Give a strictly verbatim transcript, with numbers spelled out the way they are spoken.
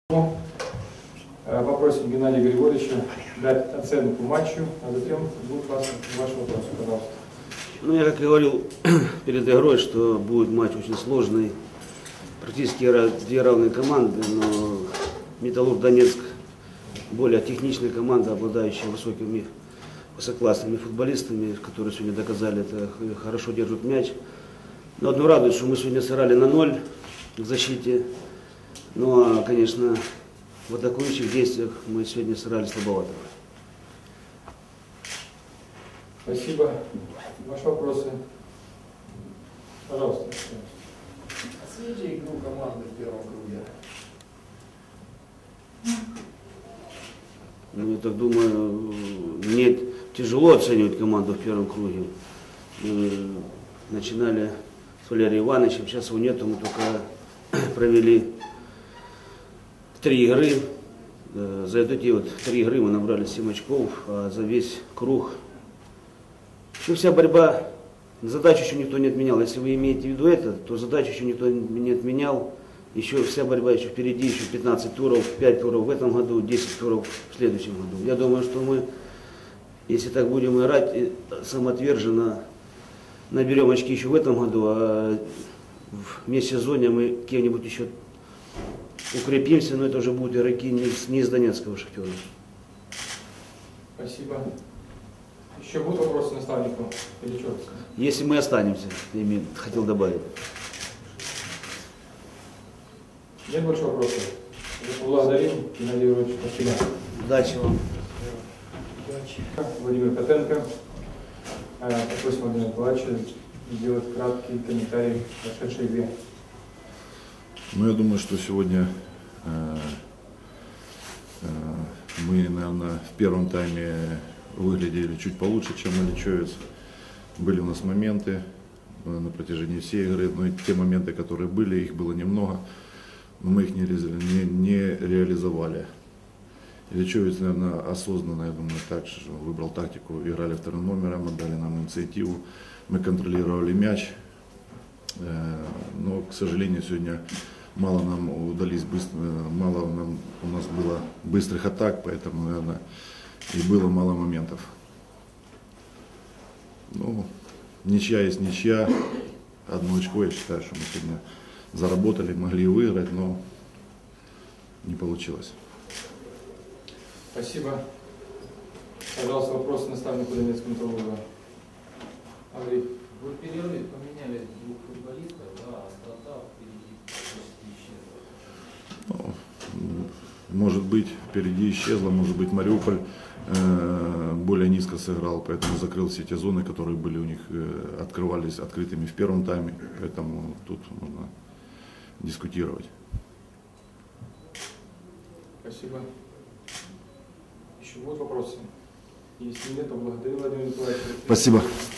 Попросим Геннадия Григорьевича дать оценку матчу, а затем будут ваши, ваши вопросы, пожалуйста. Ну, я как говорил перед игрой, что будет матч очень сложный. Практически две равные команды, но Металлург Донецк более техничная команда, обладающая высокими, высококлассными футболистами, которые сегодня доказали это, хорошо держат мяч. Но одно радует, что мы сегодня сыграли на ноль в защите. Ну, а, конечно, в атакующих действиях мы сегодня сыграли слабовато. Спасибо. Ваши вопросы? Пожалуйста. Оцените игру команды в первом круге. Ну, я так думаю, мне тяжело оценивать команду в первом круге. Мы начинали с Валерием Ивановичем, сейчас его нету, мы только провели три игры. За эти вот три игры мы набрали семь очков, а за весь круг. Ну, вся борьба, задачу еще никто не отменял. Если вы имеете в виду это, то задачу еще никто не отменял. Еще вся борьба еще впереди, еще пятнадцать туров, пять туров в этом году, десять туров в следующем году. Я думаю, что мы, если так будем играть, самоотверженно наберем очки еще в этом году, а в межсезонье мы кем-нибудь еще укрепимся, но это уже будут игроки не из, не из Донецкого Шахтера. Спасибо. Еще будут вопросы наставнику или что? Если мы останемся, я имею, хотел добавить. Нет больше вопросов? Благодарим, Геннадий Григорьевич. Спасибо. Удачи вам. Удачи. Владимир Котенко. Попросим Владимира Николаевича сделать краткий комментарий к прошедшей игре. Ну, я думаю, что сегодня э, э, мы, наверное, в первом тайме выглядели чуть получше, чем Ильичевец. Были у нас моменты э, на протяжении всей игры, но и те моменты, которые были, их было немного, но мы их не, не, не реализовали. Ильичевец, наверное, осознанно, я думаю, так же выбрал тактику, играли вторым номером, отдали нам инициативу, мы контролировали мяч, э, но, к сожалению, сегодня мало нам удались быстро, мало нам, у нас было быстрых атак, поэтому, наверное, и было мало моментов. Ну, ничья есть ничья, одно очко, я считаю, что мы сегодня заработали, могли выиграть, но не получилось. Спасибо. Пожалуйста, вопросы наставнику Донецкого Металлурга. Андрей. Вы в перерыве поменяли двух футболистов, да, а состав впереди почти исчезла. Ну, может быть, впереди исчезла, может быть, Мариуполь э, более низко сыграл, поэтому закрыл все те зоны, которые были у них, э, открывались открытыми в первом тайме, поэтому тут можно дискутировать. Спасибо. Еще будут вопросы? Если нет, то благодарю Владимира Николаевича. Спасибо.